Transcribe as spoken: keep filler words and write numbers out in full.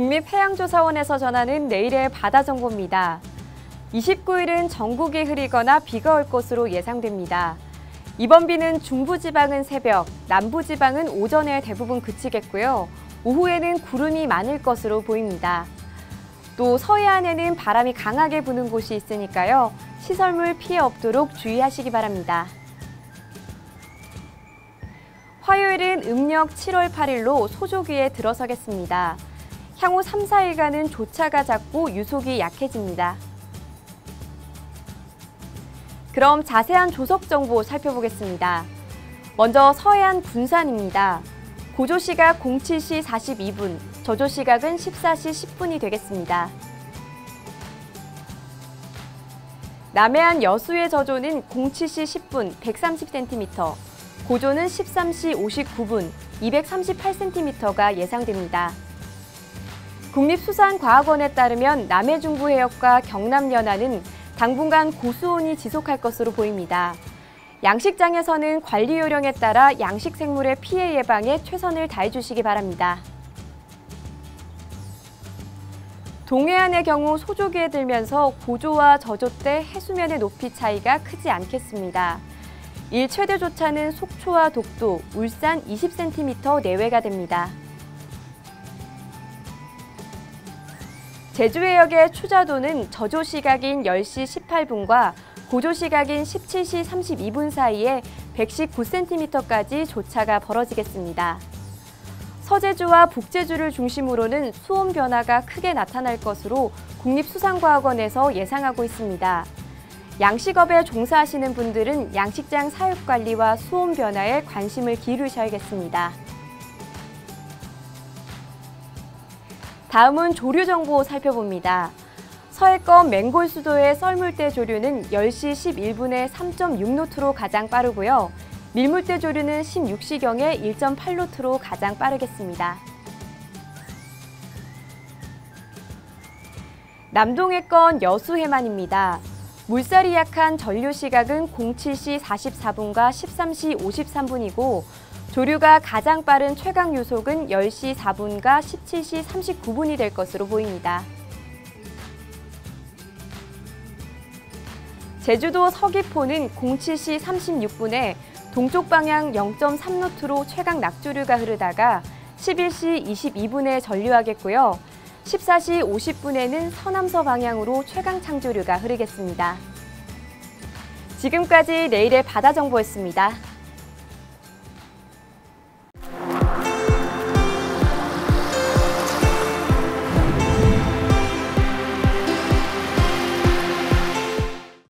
국립해양조사원에서 전하는 내일의 바다 정보입니다. 이십구 일은 전국이 흐리거나 비가 올 것으로 예상됩니다. 이번 비는 중부지방은 새벽, 남부지방은 오전에 대부분 그치겠고요. 오후에는 구름이 많을 것으로 보입니다. 또 서해안에는 바람이 강하게 부는 곳이 있으니까요. 시설물 피해 없도록 주의하시기 바랍니다. 화요일은 음력 칠월 팔일로 소조기에 들어서겠습니다. 향후 삼, 사일간은 조차가 잦고 유속이 약해집니다. 그럼 자세한 조석 정보 살펴보겠습니다. 먼저 서해안 군산입니다. 고조시각 공칠 시 사십이 분, 저조시각은 십사 시 십 분이 되겠습니다. 남해안 여수의 저조는 공칠 시 십 분 백삼십 센티미터, 고조는 십삼 시 오십구 분 이백삼십팔 센티미터가 예상됩니다. 국립수산과학원에 따르면 남해중부 해역과 경남 연안은 당분간 고수온이 지속할 것으로 보입니다. 양식장에서는 관리 요령에 따라 양식 생물의 피해 예방에 최선을 다해주시기 바랍니다. 동해안의 경우 소조기에 들면서 고조와 저조 때 해수면의 높이 차이가 크지 않겠습니다. 일 최대 조차는 속초와 독도, 울산 이십 센티미터 내외가 됩니다. 제주 해역의 추자도는 저조 시각인 열 시 십팔 분과 고조 시각인 십칠 시 삼십이 분 사이에 백십구 센티미터까지 조차가 벌어지겠습니다. 서제주와 북제주를 중심으로는 수온 변화가 크게 나타날 것으로 국립수산과학원에서 예상하고 있습니다. 양식업에 종사하시는 분들은 양식장 사육 관리와 수온 변화에 관심을 기울이셔야겠습니다. 다음은 조류 정보 살펴봅니다. 서해권 맹골 수도의 썰물대 조류는 열 시 십일 분에 삼 점 육 노트로 가장 빠르고요. 밀물대 조류는 십육 시경에 일 점 팔 노트로 가장 빠르겠습니다. 남동해권 여수해만입니다. 물살이 약한 전류 시각은 공칠 시 사십사 분과 십삼 시 오십삼 분이고 조류가 가장 빠른 최강 유속은 열 시 사 분과 십칠 시 삼십구 분이 될 것으로 보입니다. 제주도 서귀포는 공칠 시 삼십육 분에 동쪽 방향 영 점 삼 노트로 최강 낙조류가 흐르다가 십일 시 이십이 분에 전류하겠고요. 십사 시 오십 분에는 서남서 방향으로 최강 창조류가 흐르겠습니다. 지금까지 내일의 바다 정보였습니다.